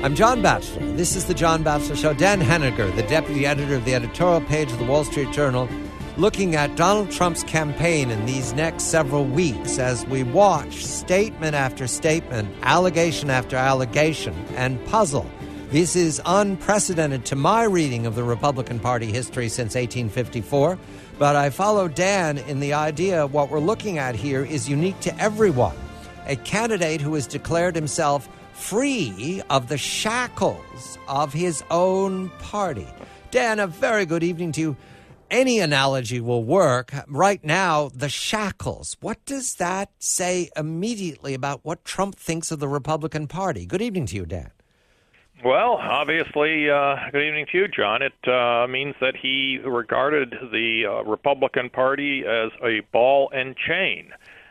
I'm John Batchelor. This is the John Batchelor Show. Dan Henniger, the deputy editor of the editorial page of the Wall Street Journal, looking at Donald Trump's campaign in these next several weeks as we watch statement after statement, allegation after allegation, and puzzle. This is unprecedented to my reading of the Republican Party history since 1854, but I follow Dan in the idea what we're looking at here is unique to everyone. A candidate who has declared himself free of the shackles of his own party. Dan, a very good evening to you. Any analogy will work. Right now, the shackles. What does that say immediately about what Trump thinks of the Republican Party? Good evening to you, Dan. Well, obviously, good evening to you, John. It means that he regarded the Republican Party as a ball and chain,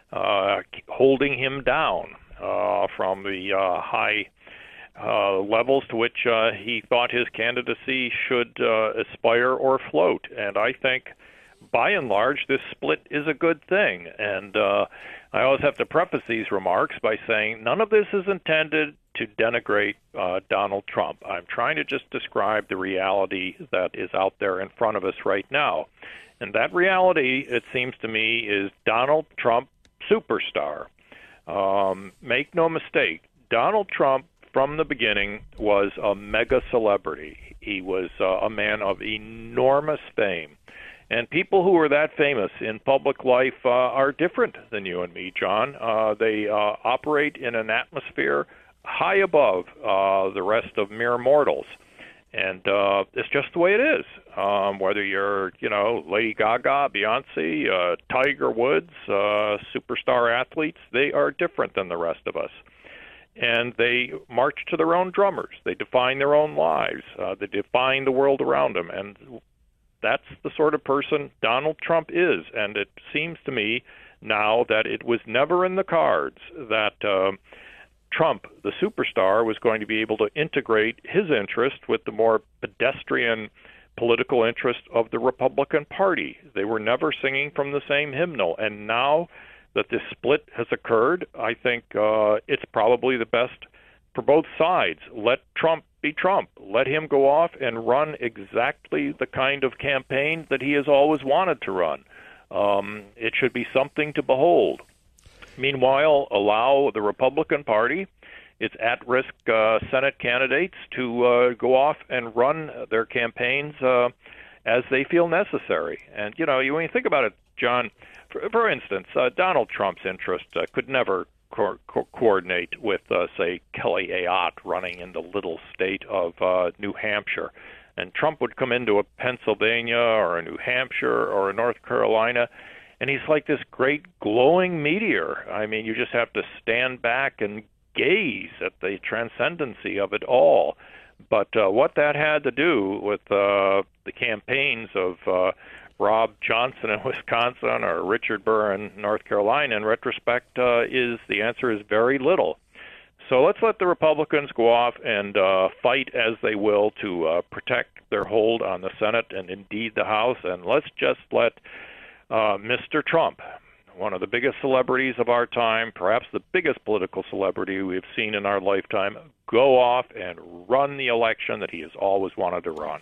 holding him down from the high levels to which he thought his candidacy should aspire or float. And I think, by and large, this split is a good thing. And I always have to preface these remarks by saying none of this is intended to denigrate Donald Trump. I'm trying to just describe the reality that is out there in front of us right now. And that reality, it seems to me, is Donald Trump superstar. Make no mistake, Donald Trump from the beginning was a mega celebrity. He was a man of enormous fame. And people who are that famous in public life are different than you and me, John. They operate in an atmosphere high above the rest of mere mortals. And it's just the way it is. Whether you're, Lady Gaga, Beyonce, Tiger Woods, superstar athletes, they are different than the rest of us. And they march to their own drummers. They define their own lives. They define the world around them. And that's the sort of person Donald Trump is. And it seems to me now that it was never in the cards that Trump, the superstar, was going to be able to integrate his interest with the more pedestrian political interest of the Republican Party. They were never singing from the same hymnal. And now that this split has occurred, I think it's probably the best for both sides. Let Trump be Trump. Let him go off and run exactly the kind of campaign that he has always wanted to run. It should be something to behold. Meanwhile, allow the Republican Party, its at-risk Senate candidates, to go off and run their campaigns as they feel necessary. And, when you think about it, John, for instance, Donald Trump's interest could never coordinate with, say, Kelly Ayotte running in the little state of New Hampshire. And Trump would come into a Pennsylvania or a New Hampshire or a North Carolina, and he's like this great glowing meteor. I mean, you just have to stand back and gaze at the transcendency of it all. But what that had to do with the campaigns of Rob Johnson in Wisconsin or Richard Burr in North Carolina, in retrospect, is the answer is very little. So let's let the Republicans go off and fight as they will to protect their hold on the Senate and indeed the House, and let's just let Mr. Trump, one of the biggest celebrities of our time, perhaps the biggest political celebrity we've seen in our lifetime, go off and run the election that he has always wanted to run.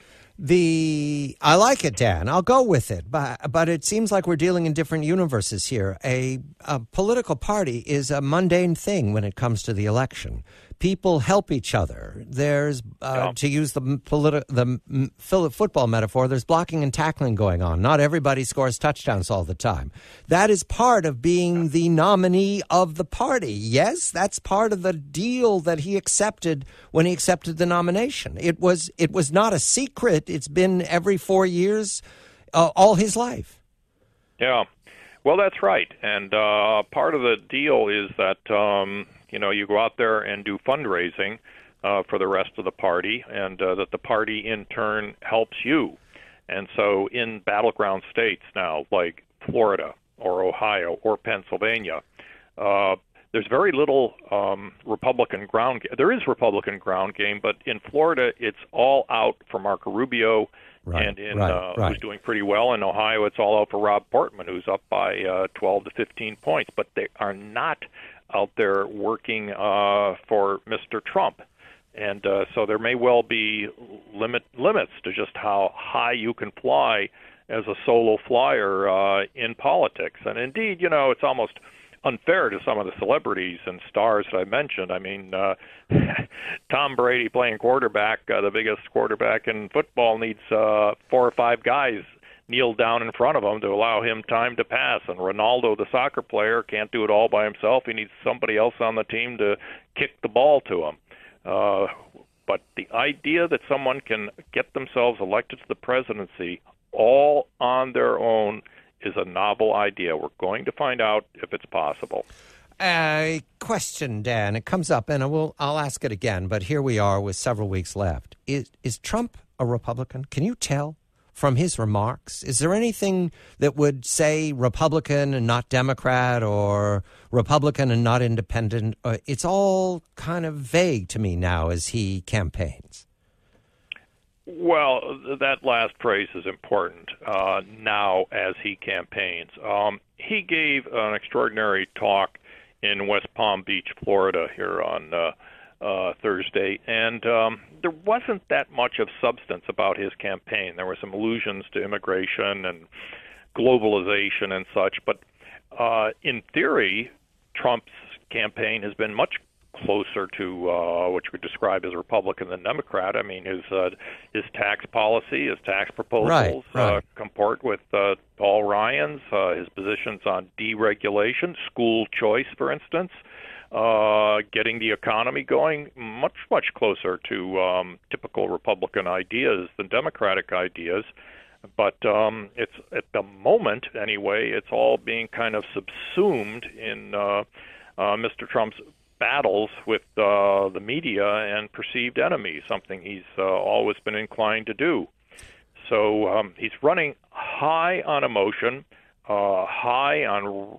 I like it, Dan. I'll go with it. But it seems like we're dealing in different universes here. A political party is a mundane thing when it comes to the election. People help each other. There's, to use the football metaphor, there's blocking and tackling going on. Not everybody scores touchdowns all the time. That is part of being the nominee of the party. Yes, that's part of the deal that he accepted when he accepted the nomination. It was not a secret. It's been every 4 years, all his life. Yeah, well, that's right. And part of the deal is that you go out there and do fundraising for the rest of the party, and that the party in turn helps you. And so in battleground states now, like Florida or Ohio or Pennsylvania, there's very little Republican ground game. There is Republican ground game, but in Florida, it's all out for Marco Rubio, and who's doing pretty well. In Ohio, it's all out for Rob Portman, who's up by 12 to 15 points. But they are not out there working for Mr. Trump. And so there may well be limits to just how high you can fly as a solo flyer in politics. And indeed, it's almost unfair to some of the celebrities and stars that I mentioned. I mean, Tom Brady playing quarterback, the biggest quarterback in football, needs 4 or 5 guys kneel down in front of him to allow him time to pass. And Ronaldo, the soccer player, can't do it all by himself. He needs somebody else on the team to kick the ball to him. But the idea that someone can get themselves elected to the presidency all on their own is a novel idea. We're going to find out if it's possible. A question, Dan. It comes up, and I'll ask it again, but here we are with several weeks left. Is Trump a Republican? Can you tell from his remarks? Is there anything that would say Republican and not Democrat, or Republican and not independent? It's all kind of vague to me now as he campaigns. Well, that last phrase is important, now as he campaigns. He gave an extraordinary talk in West Palm Beach, Florida, here on Thursday, and there wasn't that much of substance about his campaign. There were some allusions to immigration and globalization and such, but in theory, Trump's campaign has been much closer to what you could describe as Republican than Democrat. I mean, his tax policy, his tax proposals right. comport with Paul Ryan's, his positions on deregulation, school choice, for instance, getting the economy going, much, much closer to typical Republican ideas than Democratic ideas. But it's at the moment, anyway, it's all being kind of subsumed in Mr. Trump's battles with the media and perceived enemies, something he's always been inclined to do. So he's running high on emotion, high on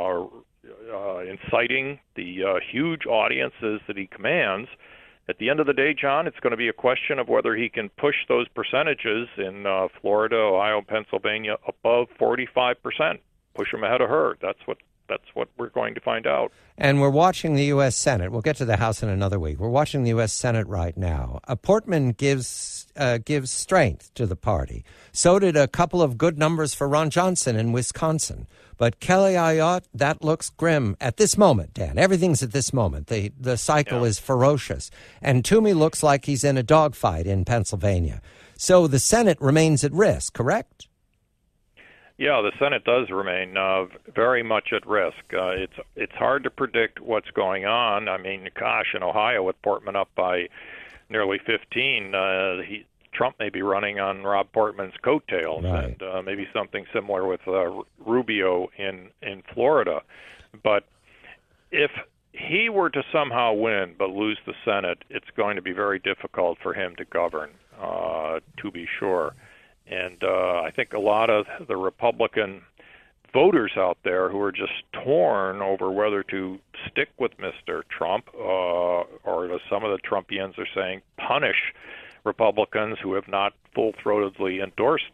inciting the huge audiences that he commands. At the end of the day, John, it's going to be a question of whether he can push those percentages in Florida, Ohio, Pennsylvania above 45%. Push them ahead of her. That's what we're going to find out. And we're watching the U.S. Senate. We'll get to the House in another week. We're watching the U.S. Senate right now. Portman gives strength to the party. So did a couple of good numbers for Ron Johnson in Wisconsin. But Kelly Ayotte, that looks grim at this moment, Dan. Everything's at this moment. The cycle is ferocious. And Toomey looks like he's in a dogfight in Pennsylvania. So the Senate remains at risk, correct? Yeah, the Senate does remain very much at risk. It's hard to predict what's going on. I mean, gosh, in Ohio with Portman up by nearly 15, Trump may be running on Rob Portman's coattails, right. And maybe something similar with Rubio in Florida. But if he were to somehow win but lose the Senate, it's going to be very difficult for him to govern, to be sure. And I think a lot of the Republican voters out there who are just torn over whether to stick with Mr. Trump, or as some of the Trumpians are saying, punish Republicans who have not full-throatedly endorsed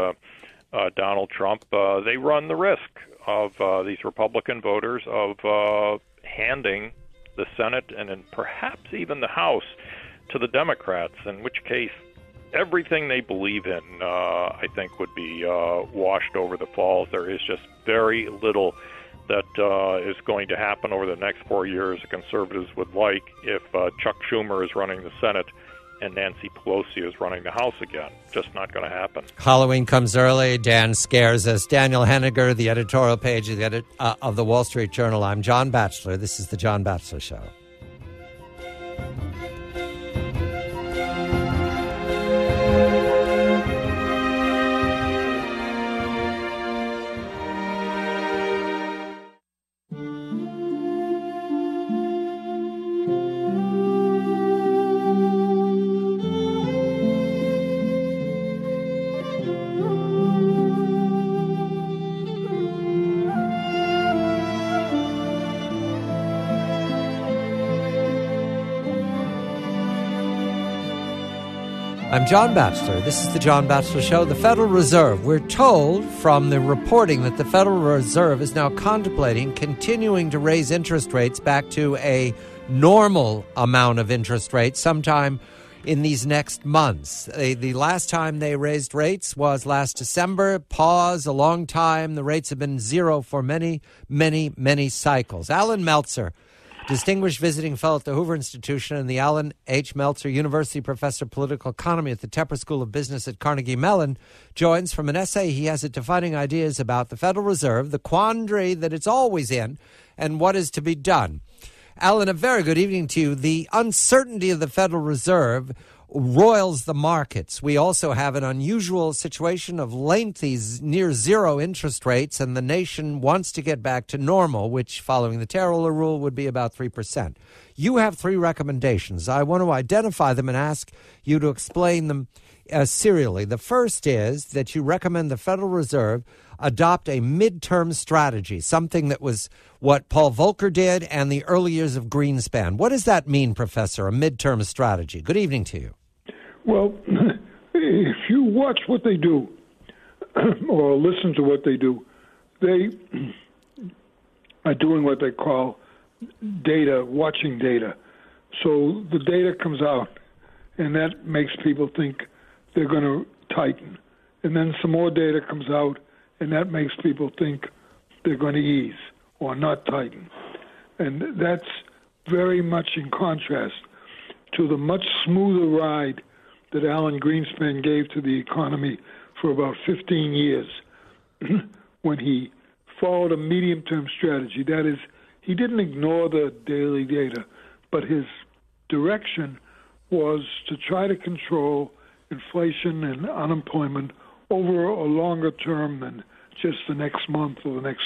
Donald Trump, they run the risk of these Republican voters of handing the Senate and perhaps even the House to the Democrats, in which case everything they believe in, I think, would be washed over the falls. There is just very little that is going to happen over the next 4 years the conservatives would like if Chuck Schumer is running the Senate and Nancy Pelosi is running the House again. Just not going to happen. Halloween comes early. Dan scares us. Daniel Henniger, the editorial page of the Wall Street Journal. I'm John Batchelor. This is The John Batchelor Show. I'm John Batchelor. This is The John Batchelor Show. The Federal Reserve. We're told from the reporting that the Federal Reserve is now contemplating continuing to raise interest rates back to a normal amount of interest rates sometime in these next months. The last time they raised rates was last December. Pause, a long time. The rates have been zero for many, many, many cycles. Allan Meltzer, distinguished visiting fellow at the Hoover Institution and the Allan H. Meltzer University Professor of Political Economy at the Tepper School of Business at Carnegie Mellon, joins from an essay he has at Defining Ideas about the Federal Reserve, the quandary that it's always in, and what is to be done. Allan, a very good evening to you. The uncertainty of the Federal Reserve roils the markets. We also have an unusual situation of lengthy, near zero interest rates, and the nation wants to get back to normal, which, following the Taylor rule, would be about 3%. You have three recommendations. I want to identify them and ask you to explain them serially. The first is that you recommend the Federal Reserve adopt a midterm strategy, something that was what Paul Volcker did and the early years of Greenspan. What does that mean, Professor, a midterm strategy? Good evening to you. Well, if you watch what they do or listen to what they do, they are doing what they call watching data. So the data comes out, and that makes people think they're going to tighten. And then some more data comes out, and that makes people think they're going to ease or not tighten. And that's very much in contrast to the much smoother ride that Alan Greenspan gave to the economy for about 15 years when he followed a medium-term strategy. That is, he didn't ignore the daily data, but his direction was to try to control inflation and unemployment over a longer term than just the next month or the next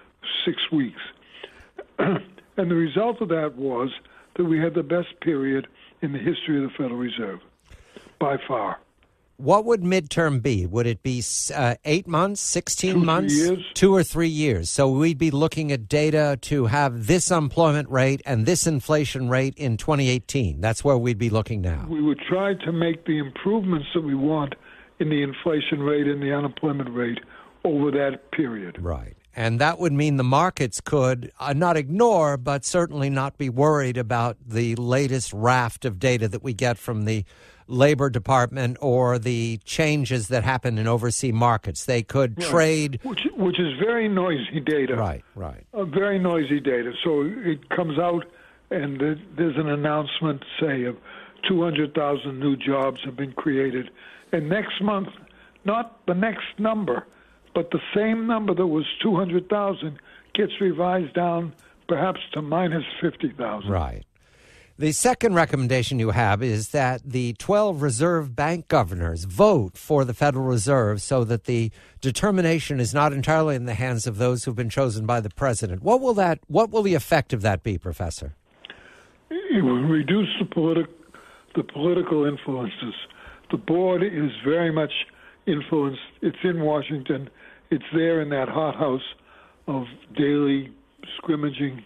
6 weeks. And the result of that was that we had the best period in the history of the Federal Reserve, by far. What would midterm be? Would it be 8 months, 16 months? 2 years. 2 or 3 years. So we'd be looking at data to have this unemployment rate and this inflation rate in 2018. That's where we'd be looking now. We would try to make the improvements that we want in the inflation rate and the unemployment rate over that period. Right. And that would mean the markets could not ignore, but certainly not be worried about the latest raft of data that we get from the Labor Department or the changes that happen in overseas markets. They could trade. Which is very noisy data. Right. Very noisy data. So it comes out and there's an announcement, say, of 200,000 new jobs have been created. And next month, not the next number, but the same number that was 200,000 gets revised down perhaps to minus 50,000. Right. The second recommendation you have is that the 12 Reserve Bank governors vote for the Federal Reserve so that the determination is not entirely in the hands of those who've been chosen by the president. What will the effect of that be, Professor? It will reduce the political influences. The board is very much influenced. It's in Washington. It's there in that hothouse of daily scrimmaging.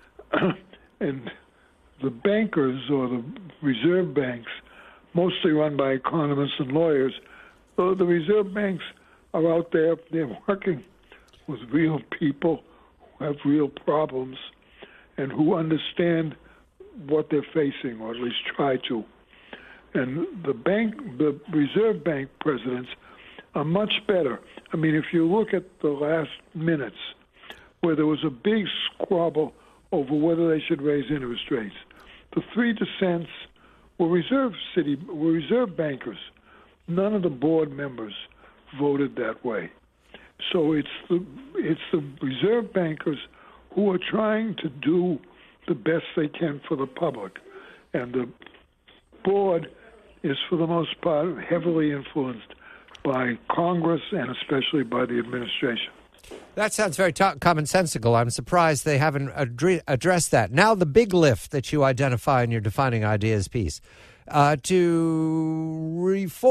And the bankers or the reserve banks, mostly run by economists and lawyers, the reserve banks are out there. They're working with real people who have real problems and who understand what they're facing, or at least try to. And the Reserve Bank presidents are much better. I mean, if you look at the last minutes where there was a big squabble over whether they should raise interest rates, the three dissents were reserve bankers. None of the board members voted that way. So it's the reserve bankers who are trying to do the best they can for the public. And the board is, for the most part, heavily influenced by Congress and especially by the administration. That sounds very commonsensical. I'm surprised they haven't addressed that. Now, the big lift that you identify in your Defining Ideas piece, to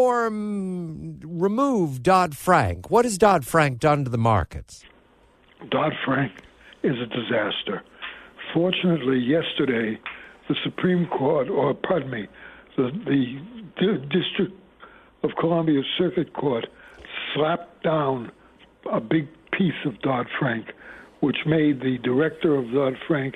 remove Dodd-Frank. What has Dodd-Frank done to the markets? Dodd-Frank is a disaster. Fortunately, yesterday, the Supreme Court, the District of Columbia Circuit Court slapped down a big piece of Dodd-Frank, which made the director of Dodd-Frank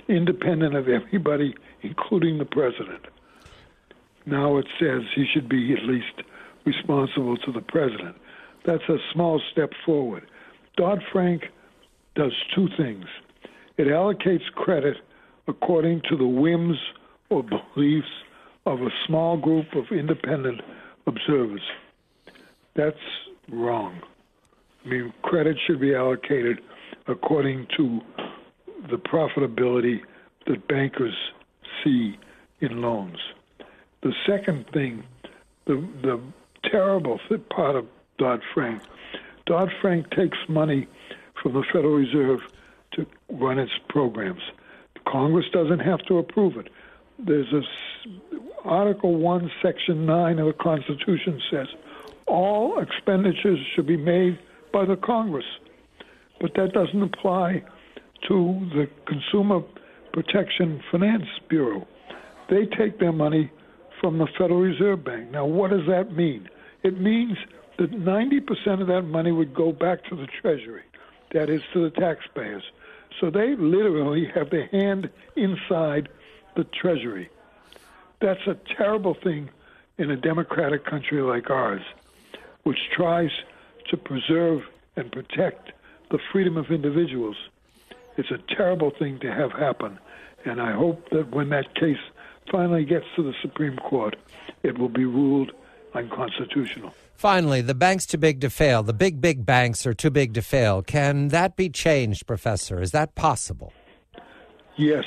independent of everybody, including the president. Now it says he should be at least responsible to the president. That's a small step forward. Dodd-Frank does two things. It allocates credit according to the whims or beliefs of a small group of independent observers. That's wrong. I mean, credit should be allocated according to the profitability that bankers see in loans. The second thing, the terrible part of Dodd-Frank, Dodd-Frank takes money from the Federal Reserve to run its programs. Congress doesn't have to approve it. There's Article 1, Section 9 of the Constitution says all expenditures should be made by the Congress. But that doesn't apply to the Consumer Protection Finance Bureau. They take their money from the Federal Reserve Bank. Now, what does that mean? It means that 90% of that money would go back to the Treasury, that is, to the taxpayers. So they literally have their hand inside the Treasury. That's a terrible thing in a democratic country like ours, which tries to preserve and protect the freedom of individuals. It's a terrible thing to have happen, and I hope that when that case finally gets to the Supreme Court, it will be ruled unconstitutional. Finally, the bank's too big to fail. The big banks are too big to fail. Can that be changed, Professor? Is that possible? Yes.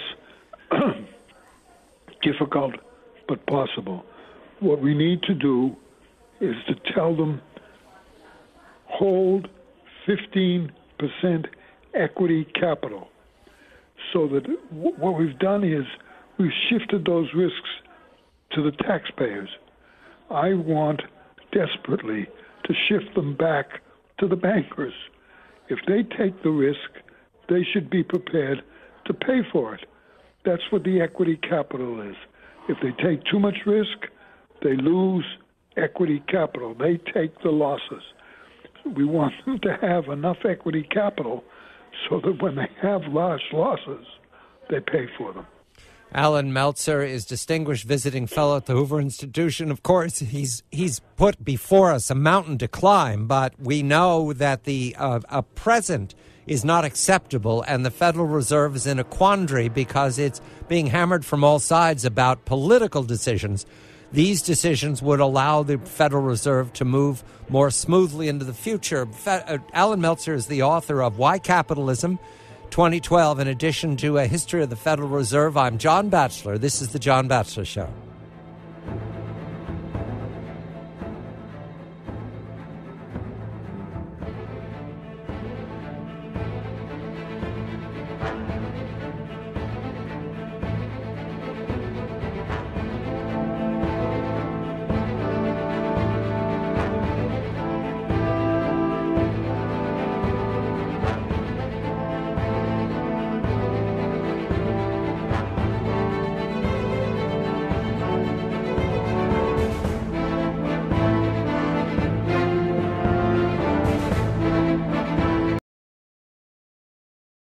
Difficult, but possible. What we need to do is to tell them, hold 15% equity capital. So that what we've done is we've shifted those risks to the taxpayers. I want desperately to shift them back to the bankers. If they take the risk, they should be prepared to pay for it. That's what the equity capital is. If they take too much risk, they lose equity capital. They take the losses. We want them to have enough equity capital so that when they have large losses, they pay for them. Allan Meltzer is Distinguished Visiting Fellow at the Hoover Institution. Of course, he's put before us a mountain to climb, but we know that the present is not acceptable, and the Federal Reserve is in a quandary because it's being hammered from all sides about political decisions. These decisions would allow the Federal Reserve to move more smoothly into the future. Allan Meltzer is the author of Why Capitalism, 2012, in addition to A History of the Federal Reserve. I'm John Batchelor. This is The John Batchelor Show.